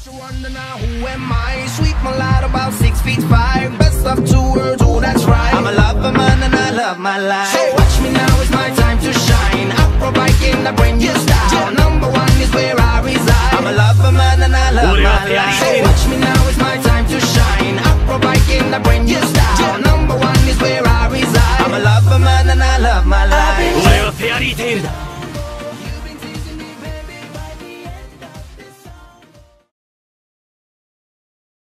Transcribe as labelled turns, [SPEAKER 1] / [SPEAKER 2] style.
[SPEAKER 1] You wonder now who am I? Sweet mulatto about 6'5". Best of two worlds, oh that's right. I'm a lover man and I love my life. So watch me now, it's my time to shine. Acrobat in a brand new style. Number one is where I reside. I'm a lover man and I love my life. So watch me now, it's my time to shine. Acrobat in a brand new style. Number one is where I reside. I'm a lover man and I love my life.
[SPEAKER 2] 俺はフェアリーテイルだ。